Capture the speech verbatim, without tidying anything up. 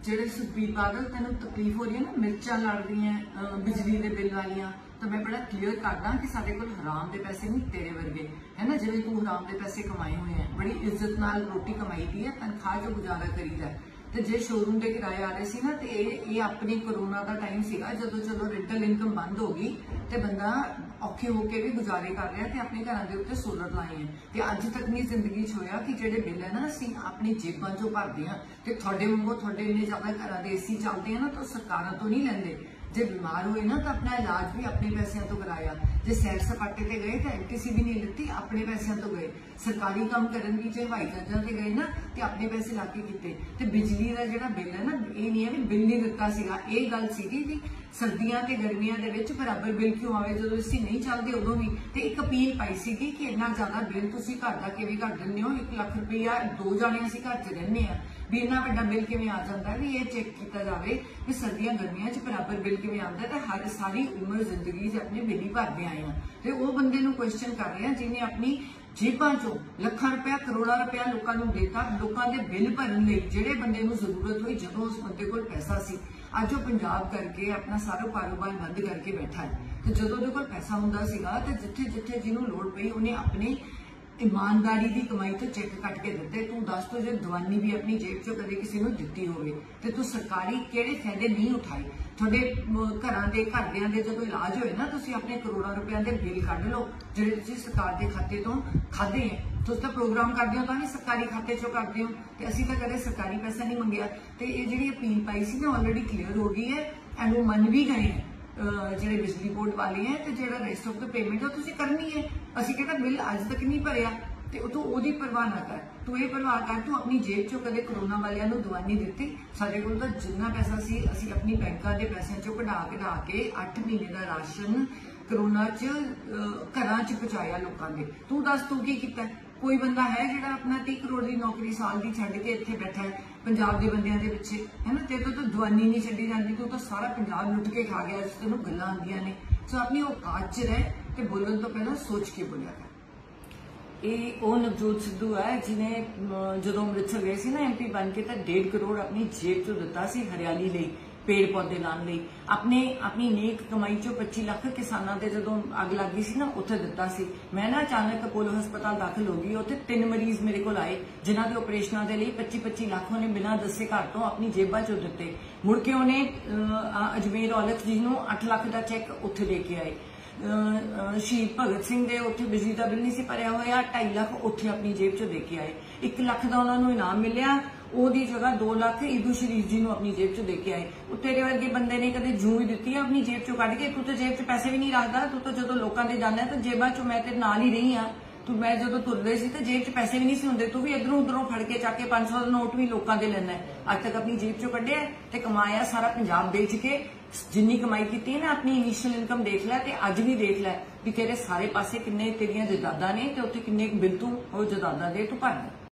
ਜਿਹੜੇ ਸੁਖਬੀਰ ਬਾਦਲ ਤੈਨੂੰ ਤਕਲੀਫ ਹੋ ਰਹੀ ਹੈ ਨਾ, ਮਿਰਚਾਂ ਲੜ ਰਹੀਆਂ ਬਿਜਲੀ ਦੇ ਬਿੱਲ ਵਾਲੀਆਂ, ਤਾਂ ਮੈਂ ਬੜਾ ਕਲੀਅਰ ਕਰਦਾ ਕਿ ਸਾਡੇ ਕੋਲ ਹਰਾਮ ਦੇ ਪੈਸੇ ਨਹੀਂ ਤੇਰੇ ਵਰਗੇ है ना, जिवें तू हराम के पैसे कमाए हुए हैं, बड़ी इज्जत नाल रोटी कमाई दी है, तनख्वाह जो गुजारा करीदा है। तो जे शोरूम के किराए आ रहे सी ना, तो ये अपनी कोरोना का टाइम सीगा जदों चलो रेंटल इनकम बंद हो गई तो बंदा औखे होके भी गुजारे कर रहा है, अपने घर के उत्ते सोलर लाए हैं। तो अज तक नहीं जिंदगी च होया कि जेडे बिल है ना असीं अपनी जेबां चों भरदे हां, ते तुहाडे वांगू तुहाडे इन्ने ज्यादा घरां दे एसी चलदे हैं ना, तो सरकारां तो नहीं लैंदे। जे बीमार हुए ना तो अपना इलाज भी अपने पैसों तो कराया, जो सैर सपाटे ते गए तो एलटीसी भी नहीं लेती, अपने पैसों तो गए। सरकारी काम करन भी जो हवाई जहाजां ते गए ना तो अपने पैसे ला के कीते। ते बिजली का जिहड़ा बिल है ना, ये नहीं है भी बिल नहीं दिता सीगा, ये गल सीगी कि सर्दियां ते गर्मियां दे विच बराबर बिल क्यों आवे, जदों असीं नहीं चलदे उदों भी। ते एक अपील पाई सीगी कि इन्ना ज्यादा बिल तुसीं घर दा किवें कर दिंदे हो, एक लख रुपया दो जाने असीं घर च रहिंदे आ, भी इन्ना वड्डा बिल किवें आ जांदा है, भी ये चेक किया जाए कि सर्दियां गर्मियां च बराबर बिल किवें आंदा है। हर सारी उम्र जिंदगी च अपने बिल ही भरते आए हैं, तो वह बंदे नूं क्वेश्चन कर रहे हैं जिन्हें अपनी जेबां चों लखां रुपया करोड़ा रुपया लोगों को देता, लोगों के बिल भरन लई जिहड़े बंदे नूं जरूरत हुई, जदों उस बंदे कोल पैसा सी। अज वो पंजाब करके अपना सारा कारोबार बंद करके बैठा है, तो जदों उहदे कोल पैसा हुंदा सीगा तो जिथे जिथे जिन्होंने लोड़ पई उन्हें अपनी ईमानदारी की कमाई तो चेक कट के दिते। तू दस तो जो दवानी भी अपनी जेब चो कदे किसी को दिती होवे, ते तू सरकारी किहड़े फायदे नहीं उठाए। थोड़े घरां दे घरदियां दे जदों इलाज होए ना, तुसीं अपने करोड़ां रुपया के बिल कढ लो जिहड़े तुसीं सरकार के खाते तो खाधे हैं। तुसीं तां प्रोग्राम करदे हो तां भी सरकारी खाते चो करदे हो, ते असीं तां कदे सरकारी पैसा नहीं मंगिया। ते ये जिहड़ी अपील पाई सी ना ऑलरेडी क्लीयर हो गई है, एंड वो मन भी गए हैं ਜਿਹੜੇ बिजली बोर्ड वाले हैं, तो जो रेस्ट ऑफ द पेमेंट है तुसीं करनी है। असीं कहता बिल अज तक नहीं भरिया, तो तू ओहदी परवाह ना कर, तू ये परवाह कर तू अपनी जेब चो कदे कोरोना वालियां नूं दवानी दित्ती। साडे कोल तां जिन्ना पैसा सी असीं अपनी बैंकां दे पैसों चो कढा कढा के अठ महीने का राशन कोरोना च घरां च पहुंचाया लोकां दे। तू दस तू की कीता? कोई बंदा है जिहड़ा अपना तीह करोड़ की नौकरी साल की छड्ड के इत्थे बैठा है पंजाब के बंदियां दे पिछे, है ना? तेरे तो दवानी नहीं छड्डी जाती, तू तो सारा पंजाब लुट के खा गया, तेनों गल्लां आंदियां ने। सो अपनी औकात च रह ते बोलण तो पहला सोच के बोलिया कर। ये वो नवजोत सिद्धू है जिन्हें जो अमृतसर गए सी ना एम पी बन के, तो डेढ़ करोड़ अपनी जेब चो दिता सी हरियाली लई, पेड़ पौधे लाने लई। अपने अपनी नेक कमाई चो पच्ची लाख किसानों के जो अग लग गई सी ना उत्थे दिता सी। मैं ना अचानक अपोलो हस्पताल दाखिल हो गई, उत्थे तीन मरीज मेरे को आए जिन्हों के ऑपरेशनों के लिए पच्ची पच्ची लाख उन्हें बिना दसे घर तो अपनी जेबां चो दिते। मुड़ के उन्हें अजमेर औलख जी नूं अठ लाख का चैक उत्थे दे के आए। शहीद भगत सिंह दे उत्थे बिजली का बिल नहीं सी भरिया होया, ढाई लाख उत्थे अपनी जेब चो दे के आए। एक लाख का उन्होंने इनाम मिलिया, ओदी जगह दो लाख ईदू शरीफ जी नूं अपनी जेब चो दे के आए। तेरे वर्गे बंदे ने कदे जूं भी दित्ती है अपनी जेब चो कढ के। तू तो जेब च पैसे भी नहीं रखदा, तू तो जदों लोकां दे जाना तो जेबां चो, मैं तेरे नाल ही रही हाँ, तू मैं जदों तुर रही सी तो जेब च पैसे भी नहीं सी हुंदे, तू भी इधरों उधरों फड़ के चक के पांच सौ का नोट भी लोकां दे लैंदा है। अज तक अपनी जेब चो कढिया ते कमाया सारा पंजाब बेच के, जिन्नी कमाई की है ना अपनी इनिशियल इनकम देख लै, ते अज भी देख लै भी तेरे सारे पासे किन्ने तेरियां जदादां ने, ते उत्थे किन्ने बिल तू वो जदादां दे तू भरदा।